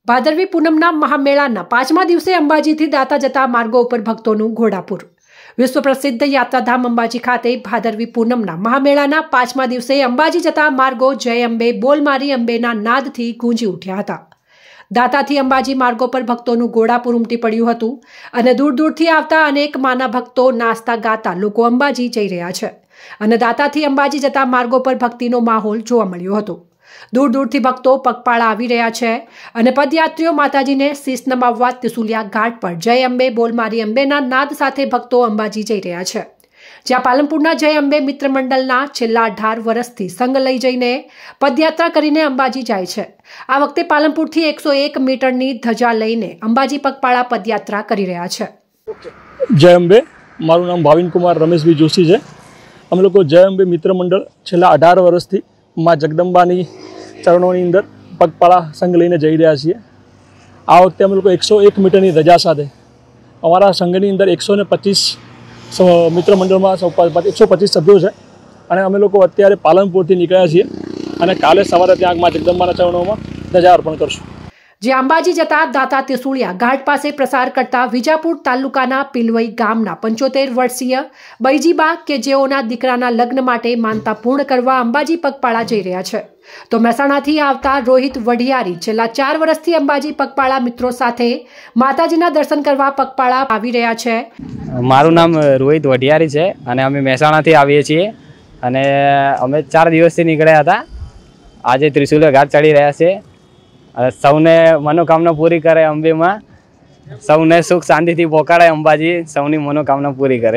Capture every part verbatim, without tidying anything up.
ભાદરવી પૂનમના મહામેળાના પાંચમા દિવસે અંબાજીથી દાતા જતા માર્ગો ઉપર ભક્તોનું ઘોડાપુર। વિશ્વ પ્રસિદ્ધ યાત્રાધામ અંબાજી ખાતે ભાદરવી પૂનમના મહામેળાના પાંચમા દિવસે અંબાજી જતા માર્ગો જય અંબે બોલ મારી અંબેના નાદથી ગૂંજી ઉઠ્યા હતા। દાતાથી અંબાજી માર્ગો પર ભક્તોનું ઘોડાપુર ઉમટી પડ્યું હતું અને દૂર દૂરથી આવતા અનેક માના ભક્તો નાચતા ગાતા લોકો અંબાજી જઈ રહ્યા છે અને દાતાથી અંબાજી જતા માર્ગો પર ભક્તિનો માહોલ જોવા મળ્યો હતો। दूर दूर थी भक्तों पगपाळा आवी रह्या छे अने पदयात्रीओ माताजी ने शीश नमाववा त्रिशूलिया घाट पर जय अंबे बोल मारी अंबेना नाद साथे भक्तों अंबाजी जई रह्या छे। ज्यां पालनपुरना जय अंबे मित्र मंडलना छेल्ला अठार वर्षथी संग लई जईने पदयात्रा करीने अंबाजी जाय छे। आ वखते पालनपुरथी एक सौ एक मीटरनी धजा लईने अंबाजी पगपाळा पदयात्रा करी रह्या छे। जय अंबे, मारुं नाम भाविन कुमार रमेशभाई जोशी छे। अमे लोको जय अंबे मित्र मंडल छेल्ला अठार वर्षथी माँ जगदंबानी चरणों की अंदर पगपाळा संघ लईने जई रह्या छीए। आ वखते अमे लोको एक सौ एक मीटर की धजा साथे अमारा संघनी अंदर एक सौ पच्चीस मित्र मंडल में एक सौ पच्चीस सभ्यों है और अमे लोको अत्यारे पालनपुरथी निकळ्या छीए अने काले सवारे त्यां माँ जगदंबाना चरणों में धजा अर्पण करशुं। जे अंबाजी जता दाता त्रिशूलिया घाट पासे प्रसार करता विजापुर तालुकाना पीलवई गामना पंचोतेर वर्षीय बैजीबा के जेओना दीकराना लग्न माटे मानता पूर्ण करवा अंबाजी पगपाळा जई रह्या छे। तो महेसाणाथी आवता रोहित वढियारी छेल्ला चार वर्षथी अंबाजी पगपाळा मित्रों साथे माताजीना दर्शन करवा पगपाळा आवी रह्या छे। मारुं नाम रोहित वढियारी छे अने अमे महेसाणाथी आवीए छीए अने अमे चार दिवसथी निकळ्या हता। आजे त्रिशूलिया घाट चढ़ी रह्या छे। सौने मनोकामना पूरी करे अंबे में, सौने सुख शांति थी पोकाड़े अंबाजी सौनी मनोकामना पूरी करे।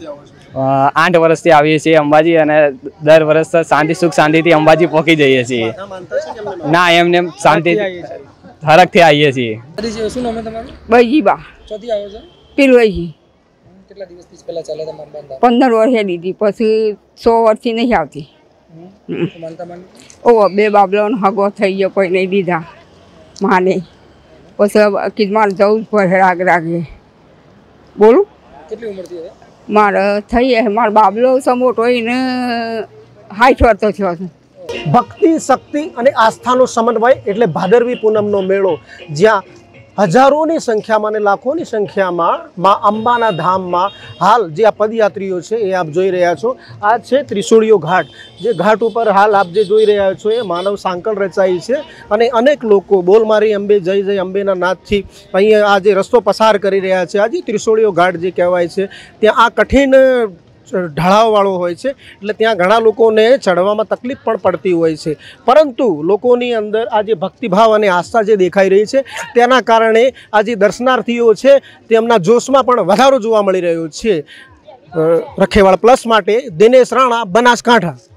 आठ वर्ष थी आवीए छीए अंबाजी अने दर वर्ष शांति सुख शांति थी अंबाजी पोकी जईए छीए। ना एमने शांति हरख थी आवीए छीए। बैजीबा पीलवई पंदर वर्षे दीदी पछी सौ वर्षी नहीं आवती। ओ बे बाबलो हगो थई गयो कोई नहीं दीधा माने पछी कि मारे जવું જ પડે રાગ રાગે। બોલું કેટલી ઉંમર થી હવે મારે થઈ હે માર બાબલો સમોટ હોઈને હાઈઠ વર્ષ થયો છે। ભક્તિ શક્તિ અને આસ્થાનો સમન્વય એટલે ભાદરવી પૂનમનો મેળો જ્યાં हजारों संख्या में लाखों की संख्या में माँ अंबाना धाम में हाल जे आ पदयात्रीओ छे ए आप जोई रह्या छो। आ छे त्रिशूलियो घाट जे घाट पर हाल आप जे जोई रह्या छो ए मानव सांकल रचाई छे अने अनेक लोको बोल मारी अंबे जय जय अंबेना नादथी अहींया आ जे रस्तो पसार करी रह्या छे। आज त्रिशूलियो घाट जे कहेवाय छे त्यां आ कठिन ढळाववाळो होय छे એટલે ત્યાં ઘણા લોકોને ચડવામાં તકલીફ પણ પડતી હોય છે પરંતુ લોકોની અંદર આ જે ભક્તિભાવ અને આસ્થા જે દેખાઈ રહી છે તેના કારણે આ જે દર્શનાર્થીઓ છે તેમના જોશમાં પણ વધારો જોવા મળી રહ્યો છે। રખેવાળ પ્લસ માટે દિનેશ રાણા, બનાસકાંઠા।